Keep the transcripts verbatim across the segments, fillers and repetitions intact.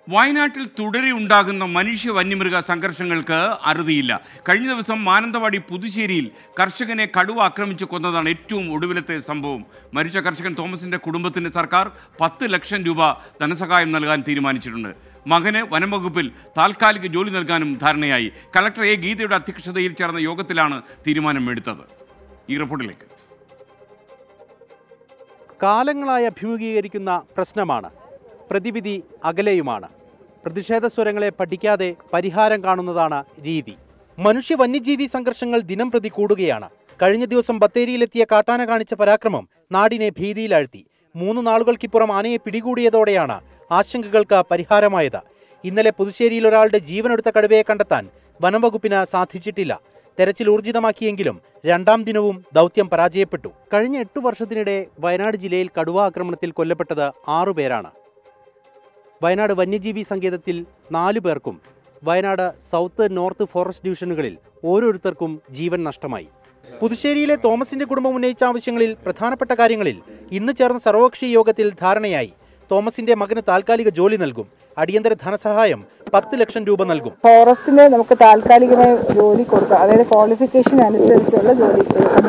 വയനാട്ടിൽ തുടരെ ഉണ്ടാകുന്ന മനുഷ്യ വന്യമൃഗ സംഘർഷങ്ങൾക്ക് അറുതിയില്ല. കഴിഞ്ഞ ദിവസം മാനന്തവാടി പുതുശ്ശേരിയിൽ കർഷകനെ കടുവ ആക്രമിച്ച് കൊന്നതാണ് ഏറ്റവും ഒടുവിലത്തെ സംഭവം. മരിച്ച കർഷകൻ തോമസിന്റെ കുടുംബത്തിന് സർക്കാർ പത്ത് ലക്ഷം രൂപ ധനസഹായം നൽകാൻ തീരുമാനിച്ചിട്ടുണ്ട്. മകന് വനംവകുപ്പിൽ താൽക്കാലിക ജോലി നൽകാനും ധാരണയായി. കളക്ടർ എ ഗീതയുടെ അധ്യക്ഷതയിൽ ചേർന്ന യോഗത്തിലാണ് തീരുമാനമെടുത്തത്. ഈ റിപ്പോർട്ടിലേക്ക്. കാലങ്ങളായി അഭിമുഖീകരിക്കുന്ന പ്രശ്നമാണ്. പ്രതിവിധി അകലെയുമാണ്. പ്രതിഷേധ സ്വരങ്ങളെ പഠിക്കാതെ പരിഹാരം കാണുന്നതാണ് രീതി. മനുഷ്യ വന്യജീവി സംഘർഷങ്ങൾ ദിനം പ്രതി കൂടുകയാണ്. കഴിഞ്ഞ ദിവസം ബത്തേരിയിലെത്തിയ കാട്ടാന കാണിച്ച പരാക്രമം നാടിനെ ഭീതിയിലാഴ്ത്തി. മൂന്ന് നാളുകൾക്കിപ്പുറം ആനയെ പിടികൂടിയതോടെയാണ് ആശങ്കകൾക്ക് പരിഹാരമായത്. ഇന്നലെ പുതുശ്ശേരിയിൽ ഒരാളുടെ ജീവനെടുത്ത കടുവയെ കണ്ടെത്താൻ വനംവകുപ്പിന് സാധിച്ചിട്ടില്ല. തെരച്ചിൽ ഊർജിതമാക്കിയെങ്കിലും രണ്ടാം ദിനവും ദൗത്യം പരാജയപ്പെട്ടു. കഴിഞ്ഞ എട്ടു വർഷത്തിനിടെ വയനാട് ജില്ലയിൽ കടുവ ആക്രമണത്തിൽ കൊല്ലപ്പെട്ടത് ആറുപേരാണ്. വയനാട് വന്യജീവി സങ്കേതത്തിൽ നാലു പേർക്കും വയനാട് സൗത്ത് നോർത്ത് ഫോറസ്റ്റ് ഡിവിഷനുകളിൽ ഓരോരുത്തർക്കും ജീവൻ നഷ്ടമായി. പുതുശ്ശേരിയിലെ തോമസിന്റെ കുടുംബം ഉന്നയിച്ച ആവശ്യങ്ങളിൽ പ്രധാനപ്പെട്ട കാര്യങ്ങളിൽ ഇന്ന് ചേർന്ന സർവകക്ഷി യോഗത്തിൽ ധാരണയായി. തോമസിന്റെ മകന് താൽക്കാലിക ജോലി നൽകും. അടിയന്തര ധനസഹായം പത്ത് ലക്ഷം രൂപ നൽകും. ഫോറസ്റ്റിന് നമുക്ക് താൽക്കാലികമായി ജോലി കൊടുക്കാം. അതായത് ക്വാളിഫിക്കേഷൻ അനുസരിച്ചുള്ള ജോലി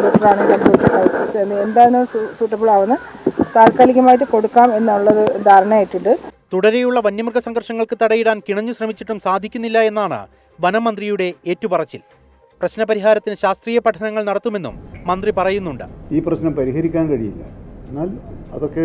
എന്താണ് സൂട്ടബിൾ ആവുന്ന താൽക്കാലികമായിട്ട് കൊടുക്കാം എന്നുള്ളത് ധാരണയായിട്ടുണ്ട്. തുടരെയുള്ള വന്യമൃഗ സംഘർഷങ്ങൾക്ക് തടയിടാൻ കിണഞ്ഞു ശ്രമിച്ചിട്ടും സാധിക്കുന്നില്ല എന്നാണ് വനമന്ത്രിയുടെ ഏറ്റുപറച്ചിൽ. പ്രശ്നപരിഹാരത്തിന് ശാസ്ത്രീയ പഠനങ്ങൾ നടത്തുമെന്നും മന്ത്രി പറയുന്നുണ്ട്. ഈ പ്രശ്നം പരിഹരിക്കാൻ കഴിയില്ല. എന്നാൽ അതൊക്കെ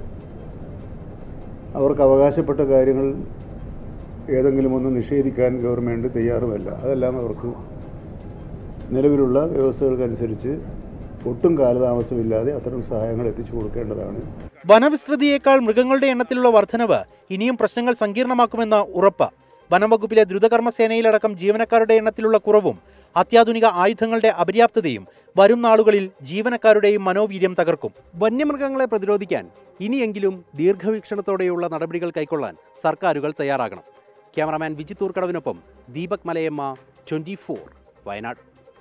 അവർക്ക് അവകാശപ്പെട്ട കാര്യങ്ങൾ ഏതെങ്കിലും ഒന്ന് നിഷേധിക്കാൻ ഗവൺമെൻറ് തയ്യാറുമല്ല. അതെല്ലാം അവർക്ക് നിലവിലുള്ള വ്യവസ്ഥകൾക്കനുസരിച്ച് ഒട്ടും കാലതാമസമില്ലാതെ അത്തരം സഹായങ്ങൾ എത്തിച്ചു കൊടുക്കേണ്ടതാണ്. വനവിസ്തൃതിയേക്കാൾ മൃഗങ്ങളുടെ എണ്ണത്തിലുള്ള വർധനവ് ഇനിയും പ്രശ്നങ്ങൾ സങ്കീർണമാക്കുമെന്ന് ഉറപ്പ്. വനംവകുപ്പിലെ ദ്രുതകർമ്മസേനയിലടക്കം ജീവനക്കാരുടെ എണ്ണത്തിലുള്ള കുറവും അത്യാധുനിക ആയുധങ്ങളുടെ അപര്യാപ്തതയും വരും നാളുകളിൽ ജീവനക്കാരുടെയും മനോവീര്യം തകർക്കും. വന്യമൃഗങ്ങളെ പ്രതിരോധിക്കാൻ ഇനിയെങ്കിലും ദീർഘവീക്ഷണത്തോടെയുള്ള നടപടികൾ കൈക്കൊള്ളാൻ സർക്കാരുകൾ തയ്യാറാകണം. ക്യാമറാമാൻ വിജിത്തൂർ കടവിനൊപ്പം ദീപക് മലയമ്മ, ട്വന്റി ഫോർ, വയനാട്.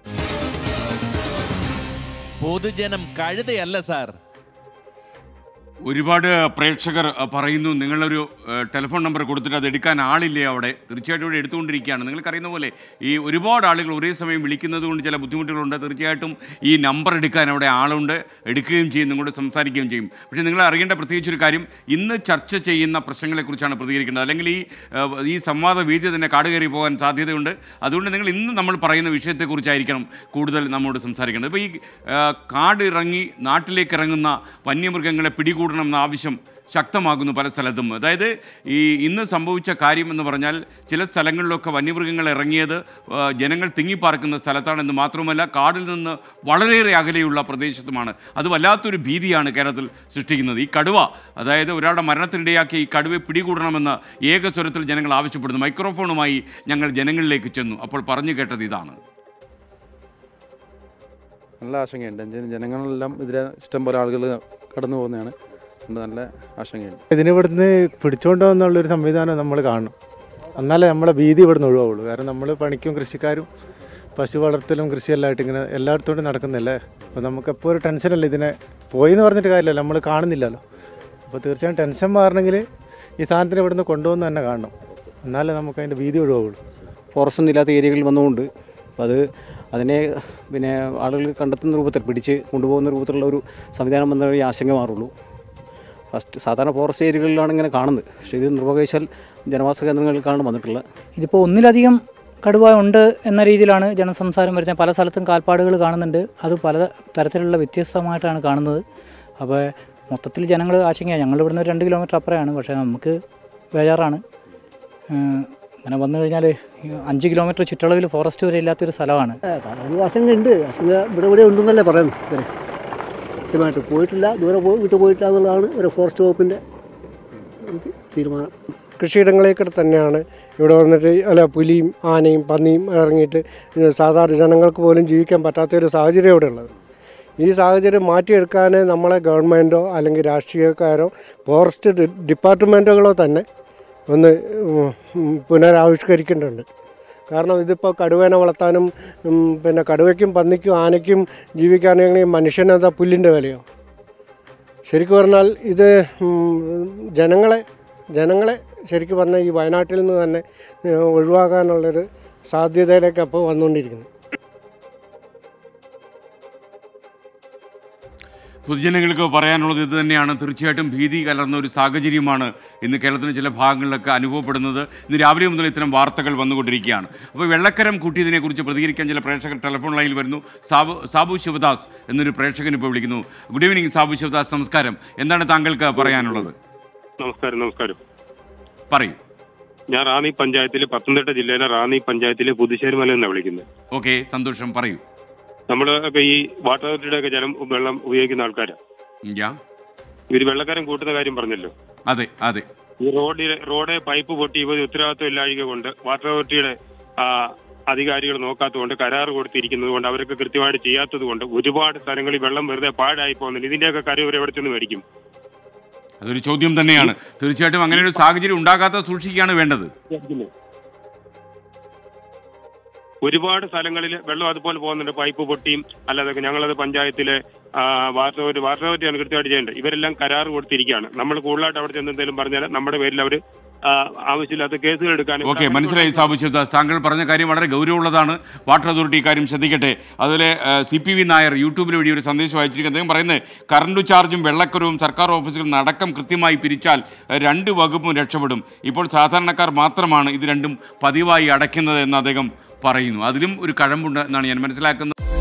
പൊതുജനം കഴുതയല്ല സാർ. ഒരുപാട് പ്രേക്ഷകർ പറയുന്നു നിങ്ങളൊരു ടെലിഫോൺ നമ്പർ കൊടുത്തിട്ട് അത് എടുക്കാൻ ആളില്ലേ അവിടെ. തീർച്ചയായിട്ടും ഇവിടെ എടുത്തുകൊണ്ടിരിക്കുകയാണ്. നിങ്ങൾക്കറിയുന്ന പോലെ ഈ ഒരുപാട് ആളുകൾ ഒരേ സമയം വിളിക്കുന്നത് കൊണ്ട് ചില ബുദ്ധിമുട്ടുകളുണ്ട്. തീർച്ചയായിട്ടും ഈ നമ്പർ എടുക്കാൻ അവിടെ ആളുണ്ട്, എടുക്കുകയും ചെയ്യും, നിങ്ങളോട് സംസാരിക്കുകയും ചെയ്യും. പക്ഷേ നിങ്ങൾ അറിയേണ്ട പ്രത്യേകിച്ചൊരു കാര്യം, ഇന്ന് ചർച്ച ചെയ്യുന്ന പ്രശ്നങ്ങളെക്കുറിച്ചാണ് പ്രതികരിക്കേണ്ടത്. അല്ലെങ്കിൽ ഈ ഈ സംവാദ വേദി തന്നെ കാടുകയറി പോകാൻ സാധ്യതയുണ്ട്. അതുകൊണ്ട് നിങ്ങൾ ഇന്ന് നമ്മൾ പറയുന്ന വിഷയത്തെക്കുറിച്ചായിരിക്കണം കൂടുതൽ നമ്മോട് സംസാരിക്കേണ്ടത്. ഇപ്പോൾ ഈ കാട് ഇറങ്ങി നാട്ടിലേക്ക് ഇറങ്ങുന്ന വന്യമൃഗങ്ങളെ പിടികൂടണം എന്ന ആവശ്യം ശക്തമാകുന്നു പല സ്ഥലത്തും. അതായത് ഈ ഇന്ന് സംഭവിച്ച കാര്യം എന്ന് പറഞ്ഞാൽ ചില സ്ഥലങ്ങളിലൊക്കെ വന്യമൃഗങ്ങൾ ഇറങ്ങിയത് ജനങ്ങൾ തിങ്ങിപ്പാർക്കുന്ന സ്ഥലത്താണെന്ന് മാത്രമല്ല കാടിൽ നിന്ന് വളരെയേറെ അകലെയുള്ള പ്രദേശത്തുമാണ്. അത് വല്ലാത്തൊരു ഭീതിയാണ് കേരളത്തിൽ സൃഷ്ടിക്കുന്നത്. ഈ കടുവ, അതായത് ഒരാളുടെ മരണത്തിനിടയാക്കിയ ഈ കടുവയെ പിടികൂടണമെന്ന് ഏകസ്വരത്തിൽ ജനങ്ങൾ ആവശ്യപ്പെടുന്നു. മൈക്രോഫോണുമായി ഞങ്ങൾ ജനങ്ങളിലേക്ക് ചെന്നു. അപ്പോൾ പറഞ്ഞു കേട്ടത് ഇതാണ്. നല്ല ആശങ്കയുണ്ട്. ജനങ്ങളെല്ലാം ഇതിലെ ഇഷ്ടം പോലെ ആളുകൾ കടന്നു പോകുന്നതാണ്. നല്ല ആശങ്കയുണ്ട്. ഇതിന് ഇവിടുന്ന് പിടിച്ചുകൊണ്ട് പോകുന്നുള്ളൊരു സംവിധാനം നമ്മൾ കാണണം. എന്നാലേ നമ്മളെ ഭീതി ഇവിടുന്ന് ഒഴിവാവുള്ളൂ. കാരണം നമ്മൾ പണിക്കും കൃഷിക്കാരും പശു വളർത്തലും കൃഷിയെല്ലാമായിട്ട് ഇങ്ങനെ എല്ലായിടത്തോട്ടും നടക്കുന്നില്ലേ. അപ്പോൾ നമുക്കെപ്പോൾ ഒരു ടെൻഷനല്ല. ഇതിനെ പോയി എന്ന് പറഞ്ഞിട്ട് കാര്യമില്ല, നമ്മൾ കാണുന്നില്ലല്ലോ. അപ്പോൾ തീർച്ചയായും ടെൻഷൻ മാറണമെങ്കിൽ ഈ സാധനത്തിന് ഇവിടുന്ന് കൊണ്ടുപോകുന്ന തന്നെ കാണണം. എന്നാലേ നമുക്ക് അതിൻ്റെ ഭീതി ഒഴിവാവുള്ളൂ. ഫോറസ്റ്റ് ഒന്നും ഇല്ലാത്ത ഏരിയകളിൽ വന്നുകൊണ്ട് അപ്പോൾ അത് അതിനെ പിന്നെ ആളുകൾ കണ്ടെത്തുന്ന രൂപത്തിൽ പിടിച്ച് കൊണ്ടുപോകുന്ന രൂപത്തിലുള്ള ഒരു സംവിധാനം വന്ന വഴി ആശങ്ക മാറുള്ളൂ. ഫസ്റ്റ് സാധാരണ ഫോറസ്റ്റ് ഏരിയകളിലാണ് ഇങ്ങനെ കാണുന്നത്. പക്ഷേ ഇത് നിർവഹേശാൽ ജനവാസ കേന്ദ്രങ്ങളിലേക്കാണ് വന്നിട്ടുള്ളത്. ഇതിപ്പോൾ ഒന്നിലധികം കടുവ ഉണ്ട് എന്ന രീതിയിലാണ് ജനസംസാരം വരുന്നത്. പല സ്ഥലത്തും കാൽപ്പാടുകൾ കാണുന്നുണ്ട്. അത് പല തരത്തിലുള്ള വ്യത്യസ്തമായിട്ടാണ് കാണുന്നത്. അപ്പോൾ മൊത്തത്തിൽ ജനങ്ങൾ ആശങ്കയാണ്. ഞങ്ങൾ ഇവിടുന്ന് രണ്ട് കിലോമീറ്റർ അപ്പുറമാണ്. പക്ഷേ നമുക്ക് ബേജാറാണ്. അങ്ങനെ വന്നു കഴിഞ്ഞാൽ അഞ്ച് കിലോമീറ്റർ ചുറ്റളവിൽ ഫോറസ്റ്റ് വരെ ഇല്ലാത്തൊരു സ്ഥലമാണ്. ആശങ്കയുണ്ട്. ആശങ്ക ഇവിടെ ഇവിടെ ഉണ്ടെന്നല്ലേ പറയുന്നത്. കൃത്യമായിട്ട് പോയിട്ടില്ല, ദൂരെ പോയി വിട്ടു പോയിട്ടില്ല എന്നുള്ളതാണ് ഒരു ഫോറസ്റ്റ് വകുപ്പിൻ്റെ തീരുമാനം. കൃഷിയിടങ്ങളേക്കൂടെ തന്നെയാണ് ഇവിടെ വന്നിട്ട് അല്ല പുലിയും ആനയും പന്നിയും ഇറങ്ങിയിട്ട് സാധാരണ ജനങ്ങൾക്ക് പോലും ജീവിക്കാൻ പറ്റാത്തൊരു സാഹചര്യം ഇവിടെ ഉള്ളത്. ഈ സാഹചര്യം മാറ്റിയെടുക്കാൻ നമ്മളെ ഗവൺമെൻറ്റോ അല്ലെങ്കിൽ രാഷ്ട്രീയക്കാരോ ഫോറസ്റ്റ് ഡിപ്പാർട്ട്മെൻറ്റുകളോ തന്നെ ഒന്ന് പുനരാവിഷ്കരിക്കേണ്ടതുണ്ട്. കാരണം ഇതിപ്പോൾ കടുവേനെ വളർത്താനും പിന്നെ കടുവയ്ക്കും പന്നിക്കും ആനയ്ക്കും ജീവിക്കാനെങ്കിൽ മനുഷ്യനെന്താ പുല്ലിൻ്റെ വിലയോ? ശരിക്കും പറഞ്ഞാൽ ഇത് ജനങ്ങളെ ജനങ്ങളെ ശരിക്കും പറഞ്ഞാൽ ഈ വയനാട്ടിൽ നിന്ന് തന്നെ ഒഴിവാക്കാനുള്ളൊരു സാധ്യതയിലേക്ക് അപ്പോൾ വന്നുകൊണ്ടിരിക്കുന്നു. പൊതുജനങ്ങൾക്ക് പറയാനുള്ളത് ഇത് തന്നെയാണ്. തീർച്ചയായിട്ടും ഭീതി കലർന്ന ഒരു സാഹചര്യമാണ് ഇന്ന് കേരളത്തിൻ്റെ ചില ഭാഗങ്ങളിലൊക്കെ അനുഭവപ്പെടുന്നത്. ഇന്ന് രാവിലെ മുതൽ ഇത്തരം വാർത്തകൾ വന്നുകൊണ്ടിരിക്കുകയാണ്. അപ്പോൾ വെള്ളക്കരം കൂട്ടിയതിനെക്കുറിച്ച് പ്രതികരിക്കാൻ ചില പ്രേക്ഷകർ ടെലിഫോൺ ലൈനിൽ വരുന്നു. സാബു സാബു ശിവദാസ് എന്നൊരു പ്രേക്ഷകൻ ഇപ്പോൾ വിളിക്കുന്നു. ഗുഡ് ഈവനിങ് സാബു ശിവദാസ്, നമസ്കാരം. എന്താണ് താങ്കൾക്ക് പറയാനുള്ളത്? നമസ്കാരം. നമസ്കാരം പറയൂ. ഞാൻ റാന്നി പഞ്ചായത്തിലെ പത്തനംതിട്ട ജില്ലയിലെ റാന്നി പഞ്ചായത്തിലെ പുതുശ്ശേരിമല എന്നാണ് വിളിക്കുന്നത്. ഓക്കെ, സന്തോഷം. പറയൂ. നമ്മളൊക്കെ ഈ വാട്ടർ അതോറിറ്റിയുടെ ഒക്കെ ജലം വെള്ളം ഉപയോഗിക്കുന്ന ആൾക്കാരാണ്. ഇവര് വെള്ളക്കാരൻ കൂട്ടുന്ന കാര്യം പറഞ്ഞല്ലോ. അതെ അതെ. ഈ റോഡിലെ റോഡ് പൈപ്പ് പൊട്ടി ഇവർ ഉത്തരവാദിത്വം ഇല്ലാഴിക കൊണ്ട് വാട്ടർ അതോറിറ്റിയുടെ അധികാരികൾ നോക്കാത്തതുകൊണ്ട് കരാർ കൊടുത്തിരിക്കുന്നത് കൊണ്ട് അവർക്ക് കൃത്യമായിട്ട് ചെയ്യാത്തത് കൊണ്ട് ഒരുപാട് സ്ഥലങ്ങളിൽ വെള്ളം വെറുതെ പാഴായി പോകുന്നുണ്ട്. ഇതിന്റെയൊക്കെ കാര്യം ഇവർ എവിടെ ചെന്ന് മേടിക്കും? അതൊരു ചോദ്യം തന്നെയാണ്. തീർച്ചയായിട്ടും അങ്ങനെ ഒരു സാഹചര്യം ഉണ്ടാകാത്ത സൂക്ഷിക്കുകയാണ് വേണ്ടത്. ഒരുപാട് സ്ഥലങ്ങളിൽ വെള്ളം അതുപോലെ പോകുന്നുണ്ട്, പൈപ്പ് പൊട്ടിയും അല്ലാതെ. ഞങ്ങളത് പഞ്ചായത്തിലെ വാട്ടർ അതോറിറ്റി വാട്ടർ അതോറിറ്റിയാണ് കൃത്യമായിട്ട് ചെയ്യേണ്ടത്. ഇവരെല്ലാം കരാർ കൊടുത്തിരിക്കുകയാണ്. നമ്മൾ കൂടുതലായിട്ട് അവിടെ ചെന്ന് എന്തെങ്കിലും പറഞ്ഞാൽ നമ്മുടെ പേരിൽ അവർ ആവശ്യമില്ലാത്ത കേസുകൾ എടുക്കാനും. ഓക്കെ, മനസ്സിലായി സാബു ശിവദാസ്. താങ്കൾ പറഞ്ഞ കാര്യം വളരെ ഗൗരവമുള്ളതാണ്. വാട്ടർ അതോറിറ്റി കാര്യം ശ്രദ്ധിക്കട്ടെ. അതുപോലെ സി പി വി നായർ യൂട്യൂബിൽ വഴി ഒരു സന്ദേശം അയച്ചിരിക്കുന്നത്. അദ്ദേഹം പറയുന്നത് കറണ്ട് ചാർജും വെള്ളക്കരവും സർക്കാർ ഓഫീസുകളിൽ നിന്ന് അടക്കം കൃത്യമായി പിരിച്ചാൽ രണ്ട് വകുപ്പും രക്ഷപ്പെടും. ഇപ്പോൾ സാധാരണക്കാർ മാത്രമാണ് ഇത് രണ്ടും പതിവായി അടയ്ക്കുന്നത് എന്ന് അദ്ദേഹം പറയുന്നു. അതിലും ഒരു കഴമ്പുണ്ട് എന്നാണ് ഞാൻ മനസ്സിലാക്കുന്നത്.